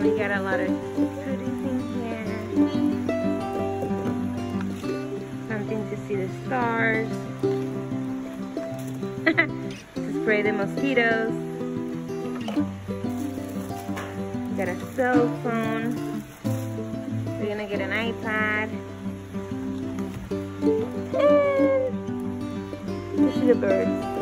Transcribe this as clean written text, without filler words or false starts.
We got a lot of goodies in here. Something to see the stars. To spray the mosquitoes. Got a cell phone. We're gonna get an iPad. And this is the birds.